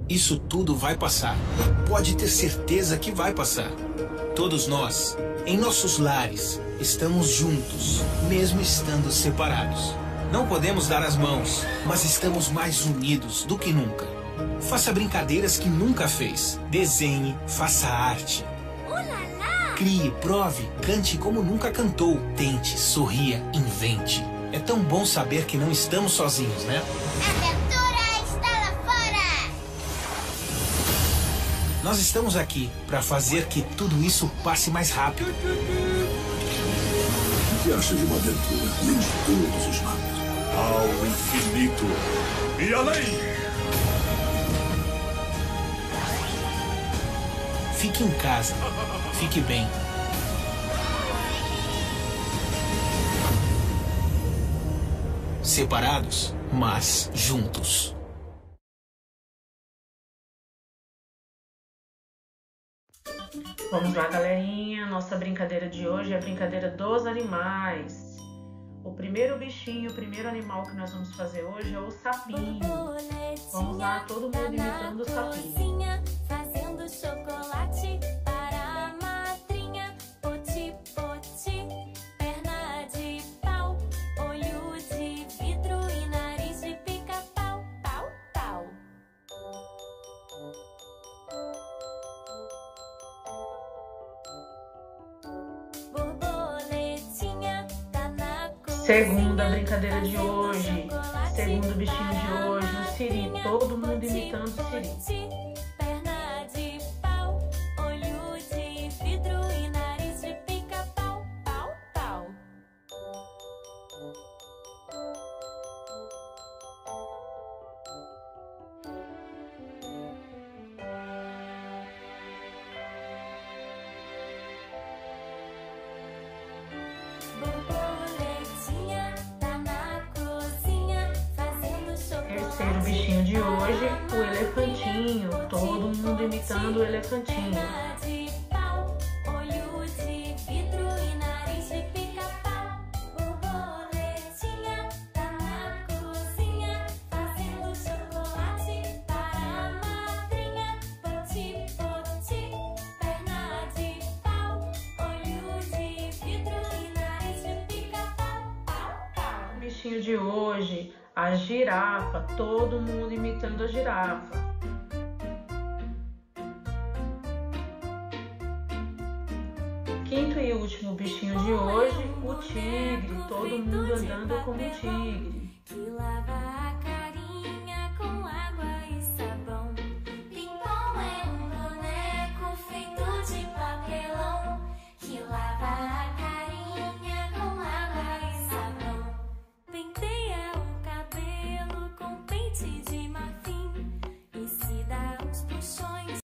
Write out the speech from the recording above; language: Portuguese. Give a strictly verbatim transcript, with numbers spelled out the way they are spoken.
Isso tudo vai passar. Pode ter certeza que vai passar. Todos nós, em nossos lares, estamos juntos, mesmo estando separados. Não podemos dar as mãos, mas estamos mais unidos do que nunca. Faça brincadeiras que nunca fez. Desenhe, faça arte. Crie, prove, cante como nunca cantou. Tente, sorria, invente. É tão bom saber que não estamos sozinhos, né? Aventura está lá fora! Nós estamos aqui para fazer que tudo isso passe mais rápido. O que acha de uma aventura além de todos os mapas? Ao infinito e além! Fique em casa. Fique bem. Separados, mas juntos. Vamos lá, galerinha. Nossa brincadeira de hoje é a brincadeira dos animais. O primeiro bichinho, o primeiro animal que nós vamos fazer hoje é o sapinho. Vamos lá, todo mundo imitando o sapinho. Fazendo chocolate para a madrinha. Poti, poti, perna de pau, olho de vidro e nariz de pica-pau, pau, pau. Borboletinha tá na cozinha. Segunda brincadeira de hoje. Segundo bichinho de hoje, o siri. Todo mundo imitando o siri. Perna de pau, olho de vidro e nariz de pica-pau, pau, pau. Borboletinha tá na cozinha fazendo chocolate. Terceiro bichinho de hoje, o elefantinho. Todo mundo imitando o elefantinho. Perna de pau, olho de vidro e nariz de pica-pau. Borboletinha tá na cozinha fazendo chocolate para a madrinha. Poti, poti, perna de pau, olho de vidro e nariz de pica-pau, pau, pau. O bichinho de hoje, a girafa. Todo mundo imitando a girafa. Quinto e último bichinho de hoje, o tigre. Todo mundo andando como um tigre. Que lava a cara.